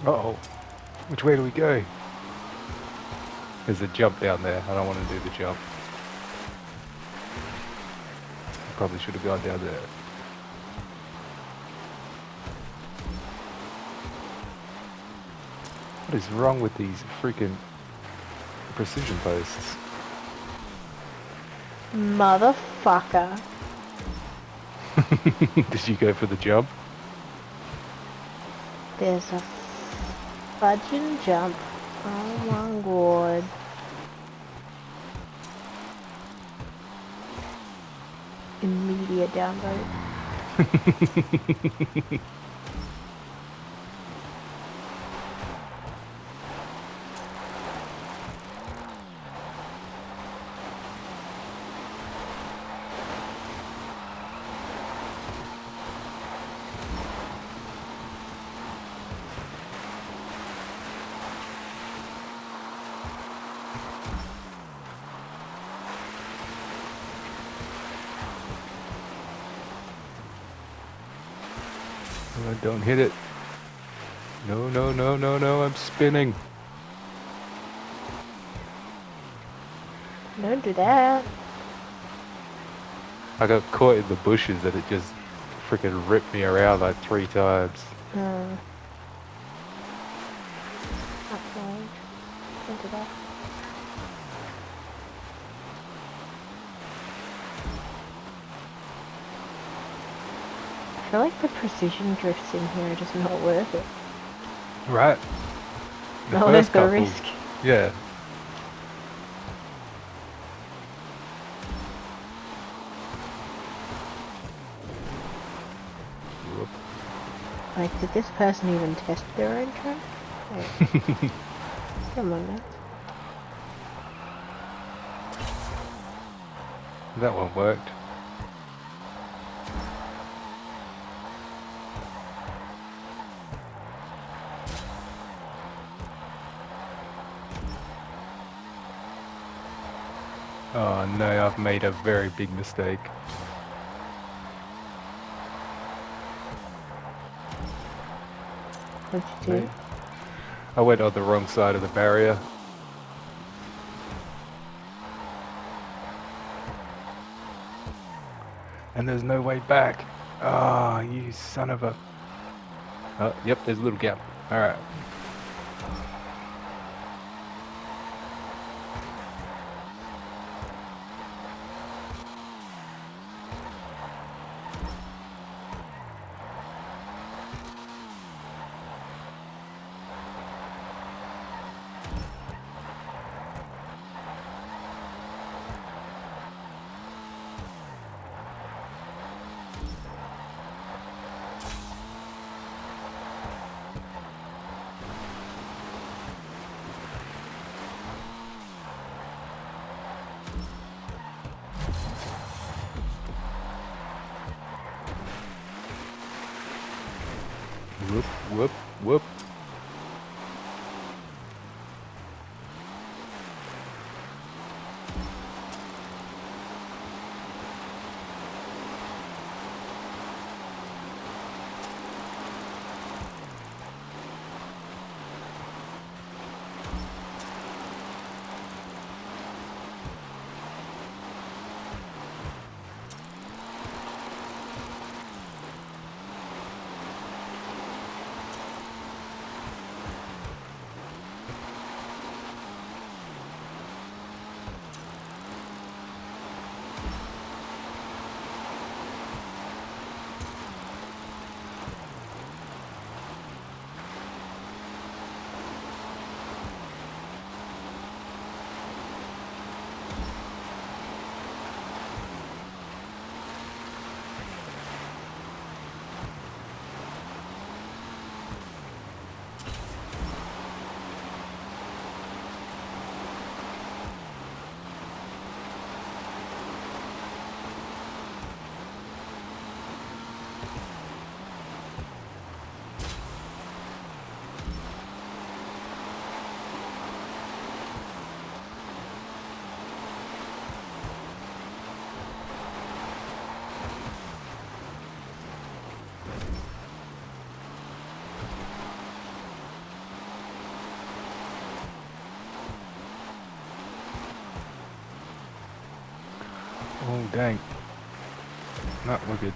Uh-oh. Which way do we go? There's a jump down there. I don't want to do the jump. I probably should have gone down there. What is wrong with these freaking precision posts? Motherfucker. Did you go for the jump? There's a fudging jump. Oh my god. Immediate downvote. Oh, don't hit it. No, no, no, no, no, I'm spinning. Don't do that. I got caught in the bushes and it just freaking ripped me around like 3 times. Okay. Don't do that. I feel like the precision drifts in here are just not worth it. Right. No, there's the risk. Yeah. Whoop. Like, did this person even test their own track? Hey. Come on, man. That one worked. Oh no, I've made a very big mistake. What'd you do? I went on the wrong side of the barrier. And there's no way back. Ah, oh, you son of a... Oh, yep, there's a little gap. Alright. Whoop, whoop, whoop. Oh, dang. No, we're good.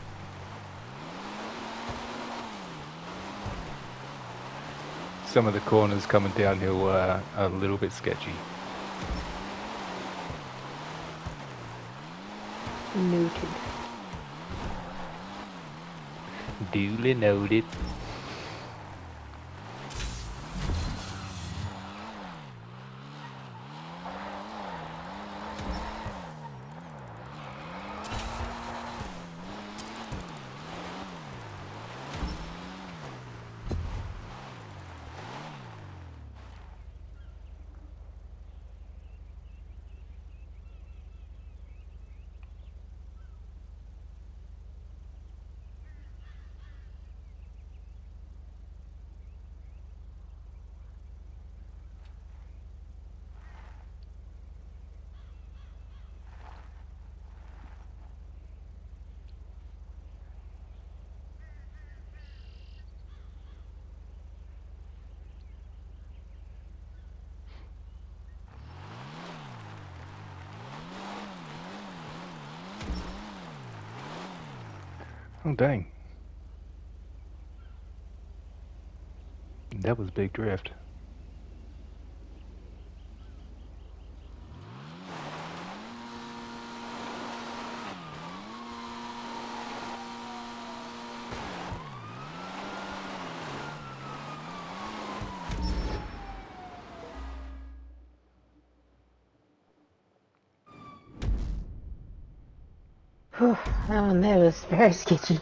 Some of the corners coming downhill were a little bit sketchy. Noted. Duly noted. Oh, dang. That was a big drift. Whew, that one there was very sketchy.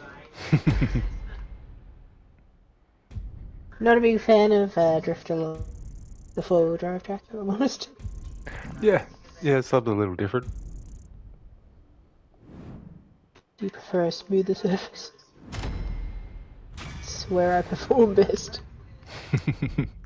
Not a big fan of drifting along the four-wheel drive track, if I'm honest. Yeah, yeah, something a little different. Do you prefer a smoother surface? It's where I perform best.